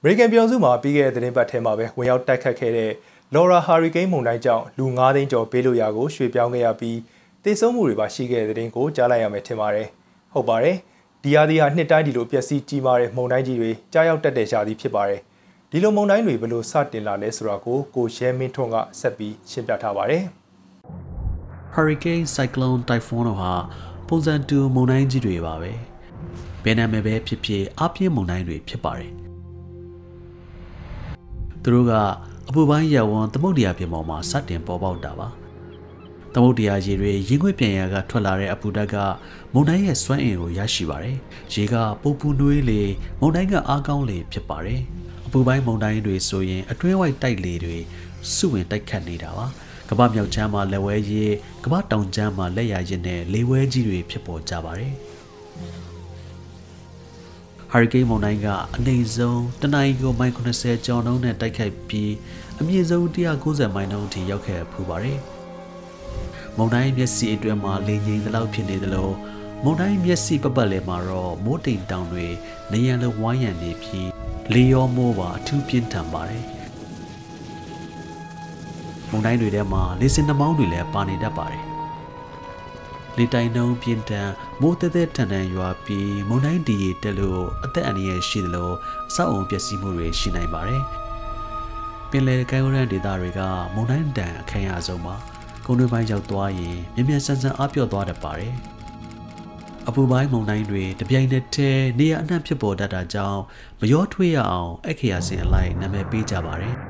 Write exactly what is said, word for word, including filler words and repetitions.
American ပြည်စုမှာပြီးခဲ့တဲ့သတင်းပတ်ထဲမှာပဲဝင်ရောက်တိုက်ခတ်ခဲ့တဲ့ Laura Hurricane မုန်တိုင်းကြောင့်လူ၅သိန်းကျော်ဘေးလွတ်ရာကိုရွှေ့ပြောင်းခဲ့ရပြီးသေဆုံးမှုတွေပါရှိခဲ့တဲ့သတင်းကိုကြားလိုက်ရမယ်ထင်ပါတယ်။ဟုတ်ပါတယ်။ဒီရာသီဟာနှစ်တိုင်းဒီလိုပျက်စီးကြီးမားတဲ့မုန်တိုင်းကြီးတွေကြားရောက်တတ်တဲ့ရာသီဖြစ်ပါတယ်။ဒီလိုမုန်တိုင်းတွေဘယ်လိုစတင်လာလဲဆိုတာကိုကိုရဲမင်းထွန်းကဆက်ပြီးရှင်းပြထားပါတယ်။ Hurricane Cyclone Typhoon တို့ဟာပုံစံတူမုန်တိုင်းကြီးတွေပါပဲ။ဘယ်နာမည်ပဲဖြစ်ဖြစ်အပြင်းမုန်တိုင်းတွေဖြစ်ပါတယ်။သူတို့ကအပူပိုင်းရပ်ဝန်းသမုဒ္ဒရာပြင်ပေါ်မှာစတင်ပေါ်ပေါက်တာပါ။သမုဒ္ဒရာရေတွေရင်ခွေ့ပြန်ရာကထွက်လာတဲ့အပူဓာတ်ကမုန်တိုင်းရဲ့စွမ်းအင်ကိုရရှိပါတယ်။ရေကပူပူနွေးလေမုန်တိုင်းကအားကောင်းလေဖြစ်ပါတယ်။အပူပိုင်းမုန်တိုင်းတွေဆိုရင်အတွင်းဝိုက်တိုက်လေတွေစုဝင်တိုက်ခတ်နေတာပါ။ကမ္ဘာမြောက်ချမ်းမှာလက်ဝဲရည်ကမ္ဘာတောင်ချမ်းမှာလက်ရည်ရည်နဲ့လေဝဲကြီးတွေဖြစ်ပေါ်ကြပါတယ်။ Hurricane မုန်တိုင်းကအနည်းဆုံးတနအီကိုမိုင်၇၀ကျော်နှုန်းနဲ့တိုက်ခိုက်ပြီးအမြင့်ဆုံး၁၉၀မိုင်နှုန်းအထိရောက်ခဲ့ဖူးပါတယ်။မုန်တိုင်းမျက်စိအတွင်းမှာလေငိမ့်သလောက်ဖြစ်နေသလိုမုန်တိုင်းမျက်စိပတ်ပတ်လည်မှာတော့မိုးတိမ်တောင်တွေနေရန်လိုဝိုင်းရံနေပြီးလေရောမိုးပါအထူးပြင်းထန်ပါတယ်။မုန်တိုင်းတွေထဲမှာလေစင်နှမောင်းတွေလည်းပါနေတတ်ပါတယ်။လေတိုင်နှုံးပြင်းထန်မိုးတဲတဲထန်ထန်ရွာပြီးမုန်တိုင်းဒီတက်လို့အသက်အန္တရာယ်ရှိသလိုအဆောက်အုံပျက်စီးမှုတွေရှိနိုင်ပါတယ်။ပင်လယ်ကမ်းရိုးတန်းဒေသတွေကမုန်တိုင်းတန်အခမ်းအရဆုံးမှာကုန်းတွင်းပိုင်းရောက်သွားရင်မြ мян ဆန်းဆန်းအားပြော့သွားတတ်ပါတယ်။အပူပိုင်းမုန်တိုင်းတွေတပြိုင်နက်တည်းနေရာအနှံ့ဖြစ်ပေါ်တတ်တာကြောင့်မရောထွေးရအောင်အခရာစင်အလိုက်နာမည်ပေးကြပါတယ်။